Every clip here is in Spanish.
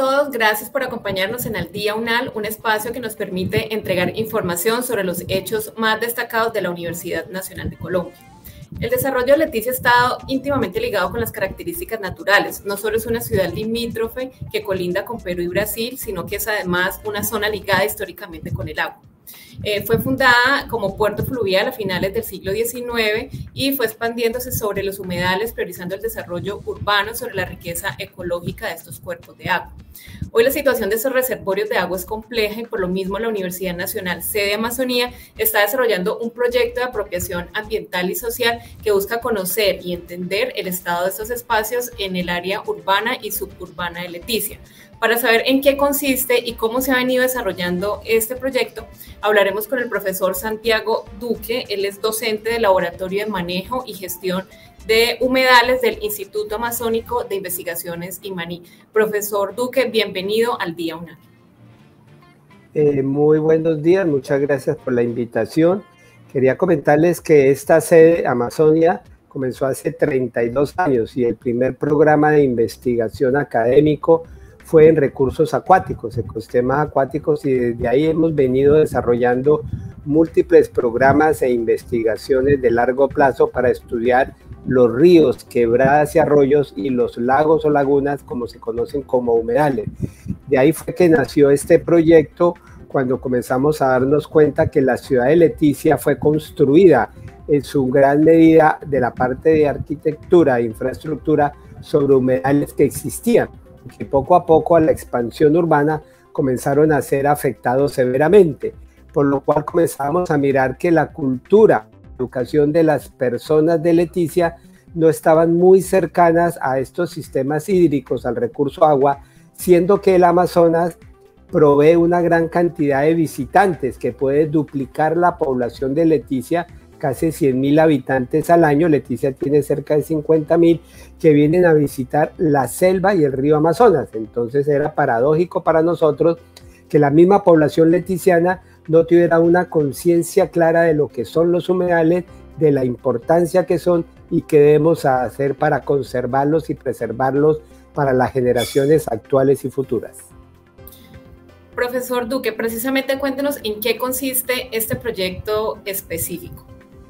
todos, gracias por acompañarnos en Al Día UNAL, un espacio que nos permite entregar información sobre los hechos más destacados de la Universidad Nacional de Colombia. El desarrollo de Leticia ha estado íntimamente ligado con las características naturales. No solo es una ciudad limítrofe que colinda con Perú y Brasil, sino que es además una zona ligada históricamente con el agua. Fue fundada como puerto fluvial a finales del siglo XIX y fue expandiéndose sobre los humedales, priorizando el desarrollo urbano sobre la riqueza ecológica de estos cuerpos de agua. Hoy la situación de estos reservorios de agua es compleja y por lo mismo la Universidad Nacional Sede Amazonía está desarrollando un proyecto de apropiación ambiental y social que busca conocer y entender el estado de estos espacios en el área urbana y suburbana de Leticia. Para saber en qué consiste y cómo se ha venido desarrollando este proyecto, hablaremos con el profesor Santiago Duque. Él es docente del Laboratorio de Manejo y Gestión de Humedales del Instituto Amazónico de Investigaciones IMANI. Profesor Duque, bienvenido al Día UNAL. Muy buenos días, muchas gracias por la invitación. Quería comentarles que esta sede Amazonia comenzó hace 32 años y el primer programa de investigación académico fue en recursos acuáticos, ecosistemas acuáticos, y desde ahí hemos venido desarrollando múltiples programas e investigaciones de largo plazo para estudiar los ríos, quebradas y arroyos y los lagos o lagunas, como se conocen como humedales. De ahí fue que nació este proyecto cuando comenzamos a darnos cuenta que la ciudad de Leticia fue construida en su gran medida de la parte de arquitectura e infraestructura sobre humedales que existían, que poco a poco a la expansión urbana comenzaron a ser afectados severamente, por lo cual comenzamos a mirar que la cultura, la educación de las personas de Leticia no estaban muy cercanas a estos sistemas hídricos, al recurso agua, siendo que el Amazonas provee una gran cantidad de visitantes que puede duplicar la población de Leticia, casi 100.000 habitantes al año. Leticia tiene cerca de 50.000 que vienen a visitar la selva y el río Amazonas. Entonces era paradójico para nosotros que la misma población leticiana no tuviera una conciencia clara de lo que son los humedales, de la importancia que son y qué debemos hacer para conservarlos y preservarlos para las generaciones actuales y futuras. Profesor Duque, precisamente cuéntenos en qué consiste este proyecto específico.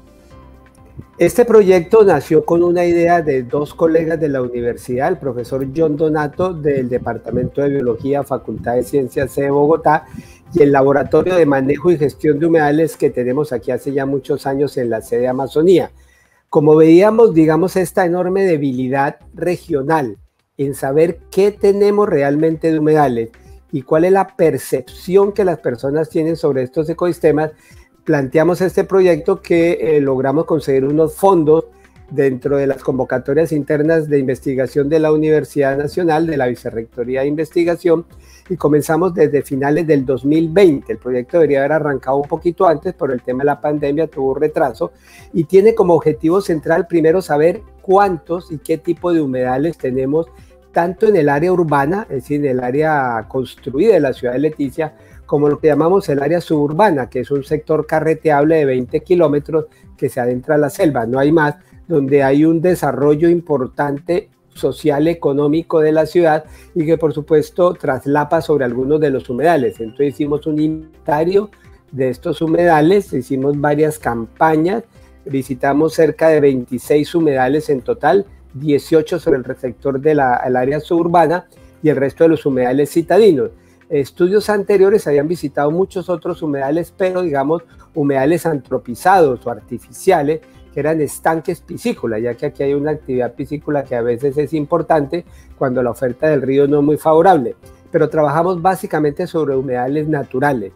Este proyecto nació con una idea de dos colegas de la universidad, el profesor John Donato del Departamento de Biología, Facultad de Ciencias de Bogotá, y el Laboratorio de Manejo y Gestión de Humedales que tenemos aquí hace ya muchos años en la sede Amazonía. Como veíamos, digamos, esta enorme debilidad regional en saber qué tenemos realmente de humedales y cuál es la percepción que las personas tienen sobre estos ecosistemas, planteamos este proyecto que logramos conseguir unos fondos dentro de las convocatorias internas de investigación de la Universidad Nacional, de la Vicerrectoría de Investigación, y comenzamos desde finales del 2020. El proyecto debería haber arrancado un poquito antes, pero el tema de la pandemia tuvo retraso, y tiene como objetivo central primero saber cuántos y qué tipo de humedales tenemos, tanto en el área urbana, es decir, en el área construida de la ciudad de Leticia, como lo que llamamos el área suburbana, que es un sector carreteable de 20 kilómetros que se adentra a la selva, no hay más, donde hay un desarrollo importante social, económico de la ciudad y que por supuesto traslapa sobre algunos de los humedales. Entonces hicimos un inventario de estos humedales, hicimos varias campañas, visitamos cerca de 26 humedales en total, 18 sobre el sector del área suburbana y el resto de los humedales citadinos. Estudios anteriores habían visitado muchos otros humedales, pero digamos humedales antropizados o artificiales, que eran estanques piscícolas, ya que aquí hay una actividad piscícola que a veces es importante cuando la oferta del río no es muy favorable. Pero trabajamos básicamente sobre humedales naturales.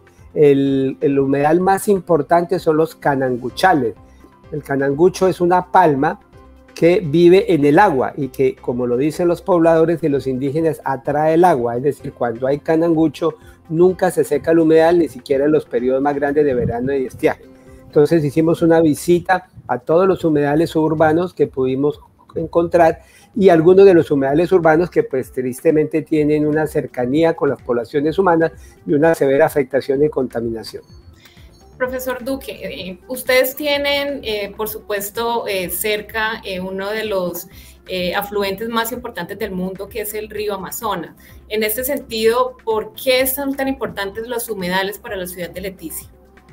El humedal más importante son los cananguchales. El canangucho es una palma que vive en el agua y que, como lo dicen los pobladores y los indígenas, atrae el agua. Es decir, cuando hay canangucho nunca se seca el humedal, ni siquiera en los periodos más grandes de verano y estiaje. Entonces hicimos una visita a todos los humedales suburbanos que pudimos encontrar y algunos de los humedales urbanos que pues tristemente tienen una cercanía con las poblaciones humanas y una severa afectación y contaminación. Profesor Duque, ustedes tienen, por supuesto, cerca uno de los afluentes más importantes del mundo, que es el río Amazonas. En este sentido, ¿por qué son tan importantes los humedales para la ciudad de Leticia?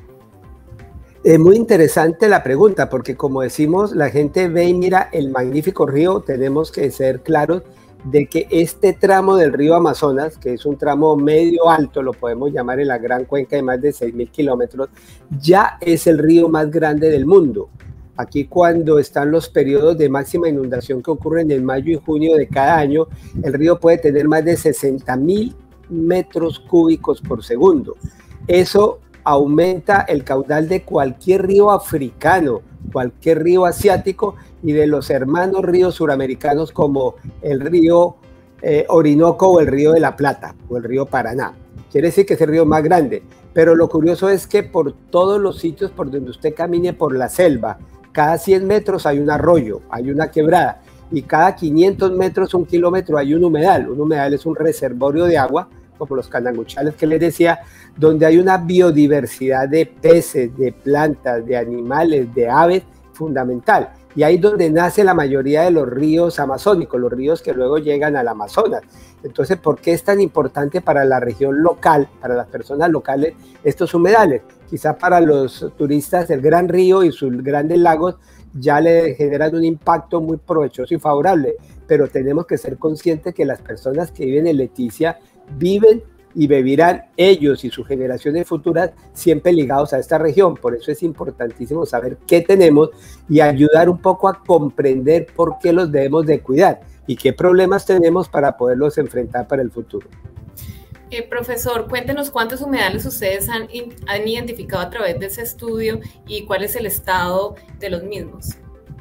Es muy interesante la pregunta, porque como decimos, la gente ve y mira el magnífico río. Tenemos que ser claros de que este tramo del río Amazonas, que es un tramo medio alto, lo podemos llamar, en la gran cuenca de más de 6.000 kilómetros, ya es el río más grande del mundo. Aquí, cuando están los periodos de máxima inundación que ocurren en mayo y junio de cada año, el río puede tener más de 60.000 metros cúbicos por segundo. Eso aumenta el caudal de cualquier río africano, cualquier río asiático, y de los hermanos ríos suramericanos como el río Orinoco o el río de la Plata o el río Paraná. Quiere decir que es el río más grande, pero lo curioso es que por todos los sitios por donde usted camine por la selva, cada 100 metros hay un arroyo, hay una quebrada, y cada 500 metros, un kilómetro, hay un humedal. Un humedal es un reservorio de agua, como los Cananguchales que les decía, donde hay una biodiversidad de peces, de plantas, de animales, de aves fundamental. Y ahí es donde nace la mayoría de los ríos amazónicos, los ríos que luego llegan al Amazonas. Entonces, ¿por qué es tan importante para la región local, para las personas locales, estos humedales? Quizá para los turistas el Gran Río y sus grandes lagos ya le generan un impacto muy provechoso y favorable, pero tenemos que ser conscientes que las personas que viven en Leticia viven y vivirán, ellos y sus generaciones futuras, siempre ligados a esta región. Por eso es importantísimo saber qué tenemos y ayudar un poco a comprender por qué los debemos de cuidar y qué problemas tenemos para poderlos enfrentar para el futuro. Profesor, cuéntenos cuántos humedales ustedes han identificado a través de ese estudio y cuál es el estado de los mismos.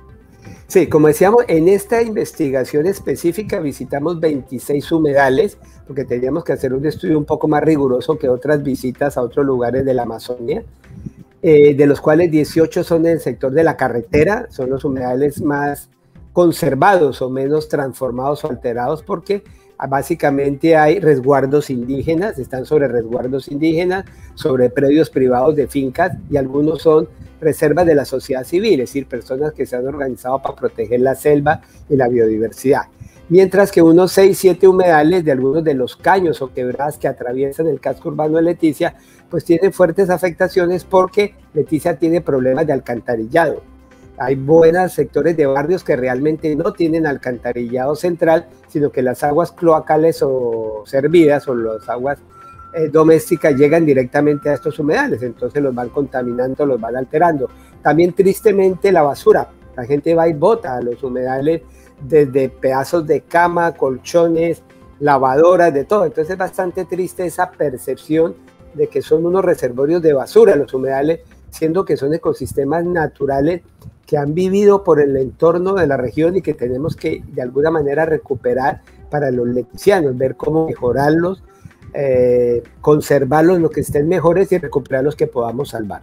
Sí, como decíamos, en esta investigación específica visitamos 26 humedales, porque teníamos que hacer un estudio un poco más riguroso que otras visitas a otros lugares de la Amazonía, de los cuales 18 son en el sector de la carretera. Son los humedales más conservados o menos transformados o alterados, porque básicamente hay resguardos indígenas, están sobre resguardos indígenas, sobre predios privados de fincas, y algunos son reservas de la sociedad civil, es decir, personas que se han organizado para proteger la selva y la biodiversidad. Mientras que unos 6, 7 humedales de algunos de los caños o quebradas que atraviesan el casco urbano de Leticia, pues tienen fuertes afectaciones, porque Leticia tiene problemas de alcantarillado. Hay buenos sectores de barrios que realmente no tienen alcantarillado central, sino que las aguas cloacales o servidas o las aguas domésticas llegan directamente a estos humedales, entonces los van contaminando, los van alterando. También, tristemente, la basura. La gente va y bota a los humedales desde pedazos de cama, colchones, lavadoras, de todo. Entonces es bastante triste esa percepción de que son unos reservorios de basura los humedales, siendo que son ecosistemas naturales que han vivido por el entorno de la región y que tenemos que de alguna manera recuperar para los leticianos, ver cómo mejorarlos, conservarlos lo que estén mejores y recuperar los que podamos salvar.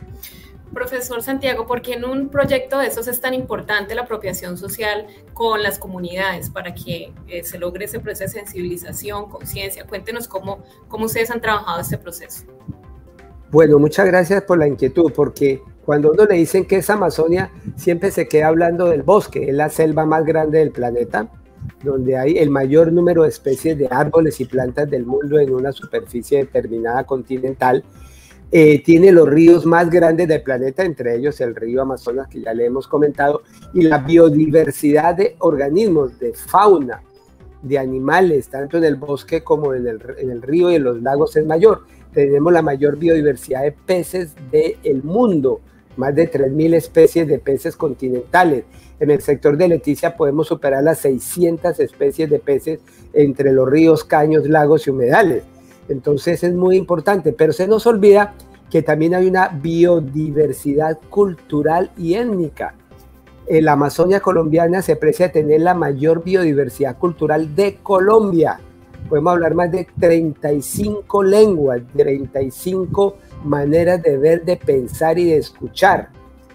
Profesor Santiago, ¿por qué en un proyecto de esos es tan importante la apropiación social con las comunidades para que se logre ese proceso de sensibilización, conciencia? Cuéntenos cómo ustedes han trabajado este proceso. Bueno, muchas gracias por la inquietud, porque cuando uno le dicen que es Amazonia, siempre se queda hablando del bosque. Es la selva más grande del planeta, donde hay el mayor número de especies de árboles y plantas del mundo en una superficie determinada continental. Tiene los ríos más grandes del planeta, entre ellos el río Amazonas, que ya le hemos comentado, y la biodiversidad de organismos, de fauna, de animales, tanto en el bosque como en el río y en los lagos, es mayor. Tenemos la mayor biodiversidad de peces del mundo, más de 3.000 especies de peces continentales. En el sector de Leticia podemos superar las 600 especies de peces entre los ríos, caños, lagos y humedales. Entonces es muy importante, pero se nos olvida que también hay una biodiversidad cultural y étnica. En la Amazonia colombiana se aprecia tener la mayor biodiversidad cultural de Colombia. Podemos hablar más de 35 lenguas, 35 maneras de ver, de pensar y de escuchar.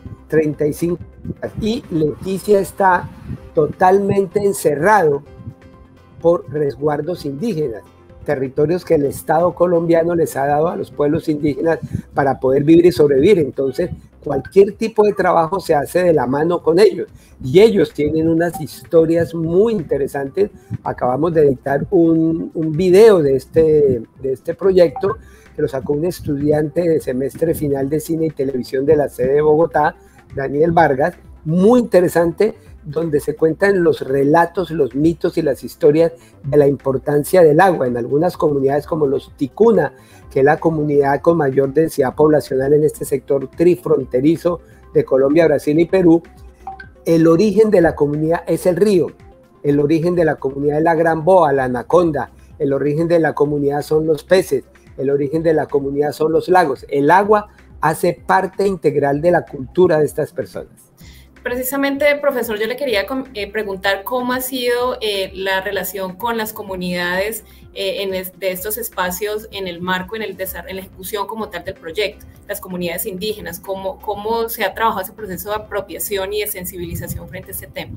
35. Y Leticia está totalmente encerrado por resguardos indígenas. territorios que el Estado colombiano les ha dado a los pueblos indígenas para poder vivir y sobrevivir. Entonces, cualquier tipo de trabajo se hace de la mano con ellos. Y ellos tienen unas historias muy interesantes. Acabamos de editar un video de este proyecto que lo sacó un estudiante de semestre final de cine y televisión de la sede de Bogotá, Daniel Vargas, muy interesante, donde se cuentan los relatos, los mitos y las historias de la importancia del agua en algunas comunidades como los Ticuna, que es la comunidad con mayor densidad poblacional en este sector trifronterizo de Colombia, Brasil y Perú. El origen de la comunidad es el río, el origen de la comunidad es la gran boa, la anaconda, el origen de la comunidad son los peces, el origen de la comunidad son los lagos. El agua hace parte integral de la cultura de estas personas. Precisamente, profesor, yo le quería preguntar cómo ha sido la relación con las comunidades de estos espacios en el marco, en la ejecución como tal del proyecto, las comunidades indígenas, cómo se ha trabajado ese proceso de apropiación y de sensibilización frente a este tema.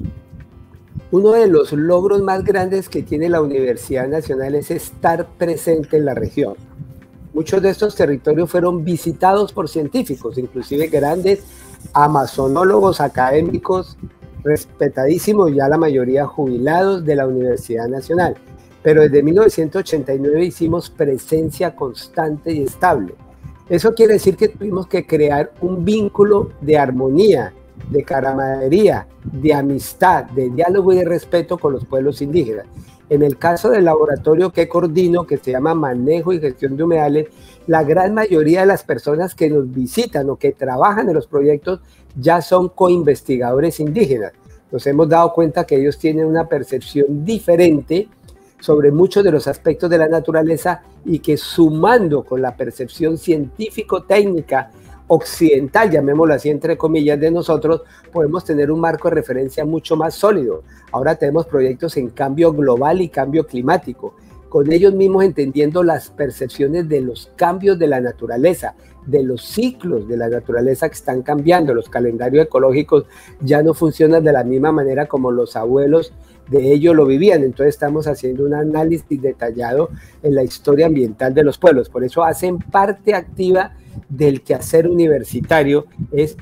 Uno de los logros más grandes que tiene la Universidad Nacional es estar presente en la región. Muchos de estos territorios fueron visitados por científicos, inclusive grandes amazonólogos académicos respetadísimos, ya la mayoría jubilados de la Universidad Nacional. Pero desde 1989 hicimos presencia constante y estable. Eso quiere decir que tuvimos que crear un vínculo de armonía, de camaradería, de amistad, de diálogo y de respeto con los pueblos indígenas. En el caso del laboratorio que coordino, que se llama Manejo y Gestión de Humedales, la gran mayoría de las personas que nos visitan o que trabajan en los proyectos ya son coinvestigadores indígenas. Nos hemos dado cuenta que ellos tienen una percepción diferente sobre muchos de los aspectos de la naturaleza y que sumando con la percepción científico-técnica occidental, llamémoslo así entre comillas, de nosotros, podemos tener un marco de referencia mucho más sólido. Ahora tenemos proyectos en cambio global y cambio climático, con ellos mismos entendiendo las percepciones de los cambios de la naturaleza, de los ciclos de la naturaleza que están cambiando. Los calendarios ecológicos ya no funcionan de la misma manera como los abuelos de ellos lo vivían. Entonces estamos haciendo un análisis detallado en la historia ambiental de los pueblos. Por eso hacen parte activa del quehacer universitario, es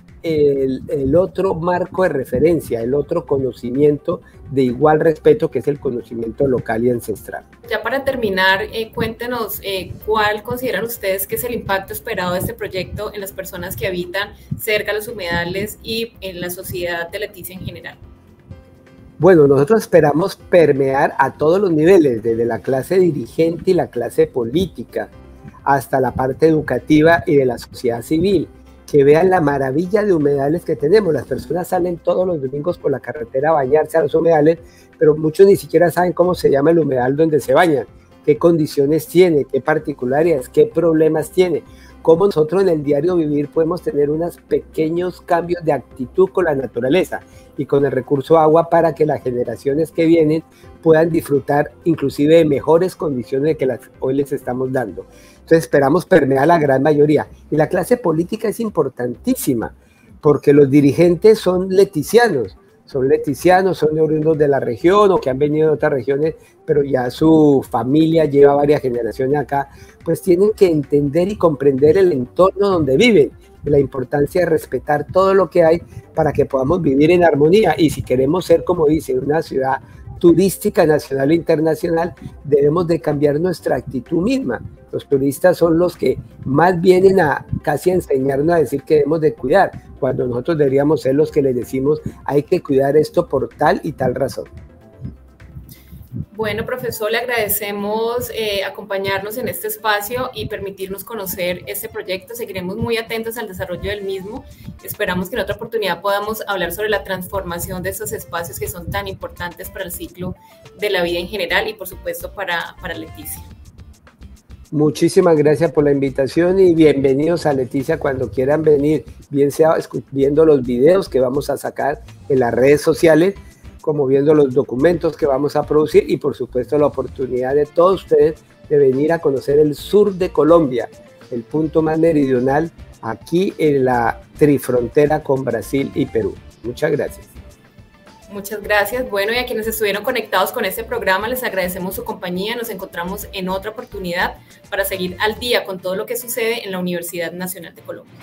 el otro marco de referencia, el otro conocimiento de igual respeto, que es el conocimiento local y ancestral. Ya para terminar, cuéntenos cuál consideran ustedes que es el impacto esperado de este proyecto en las personas que habitan cerca de los humedales y en la sociedad de Leticia en general. Bueno, nosotros esperamos permear a todos los niveles, desde la clase dirigente y la clase política, hasta la parte educativa y de la sociedad civil, que vean la maravilla de humedales que tenemos. Las personas salen todos los domingos por la carretera a bañarse a los humedales, pero muchos ni siquiera saben cómo se llama el humedal donde se bañan, qué condiciones tiene, qué particularidades, qué problemas tiene, cómo nosotros en el diario vivir podemos tener unos pequeños cambios de actitud con la naturaleza y con el recurso agua para que las generaciones que vienen puedan disfrutar inclusive de mejores condiciones de que las hoy les estamos dando. Entonces esperamos permear a la gran mayoría. Y la clase política es importantísima, porque los dirigentes son leticianos, son oriundos de la región o que han venido de otras regiones, pero ya su familia lleva varias generaciones acá, pues tienen que entender y comprender el entorno donde viven, la importancia de respetar todo lo que hay para que podamos vivir en armonía. Y si queremos ser, como dice, una ciudad turística nacional e internacional, debemos de cambiar nuestra actitud misma. Los turistas son los que más vienen a casi a enseñarnos a decir que debemos de cuidar, cuando nosotros deberíamos ser los que les decimos hay que cuidar esto por tal y tal razón. Bueno, profesor, le agradecemos acompañarnos en este espacio y permitirnos conocer este proyecto. Seguiremos muy atentos al desarrollo del mismo. Esperamos que en otra oportunidad podamos hablar sobre la transformación de estos espacios que son tan importantes para el ciclo de la vida en general y, por supuesto, para Leticia. Muchísimas gracias por la invitación y bienvenidos a Leticia cuando quieran venir, bien sea viendo los videos que vamos a sacar en las redes sociales, como viendo los documentos que vamos a producir y por supuesto la oportunidad de todos ustedes de venir a conocer el sur de Colombia, el punto más meridional aquí en la trifrontera con Brasil y Perú. Muchas gracias. Muchas gracias. Bueno, y a quienes estuvieron conectados con este programa, les agradecemos su compañía. Nos encontramos en otra oportunidad para seguir al día con todo lo que sucede en la Universidad Nacional de Colombia.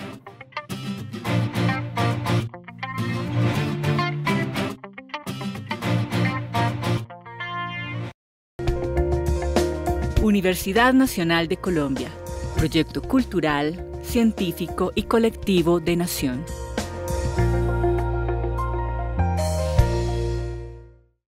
Universidad Nacional de Colombia, proyecto cultural, científico y colectivo de Nación.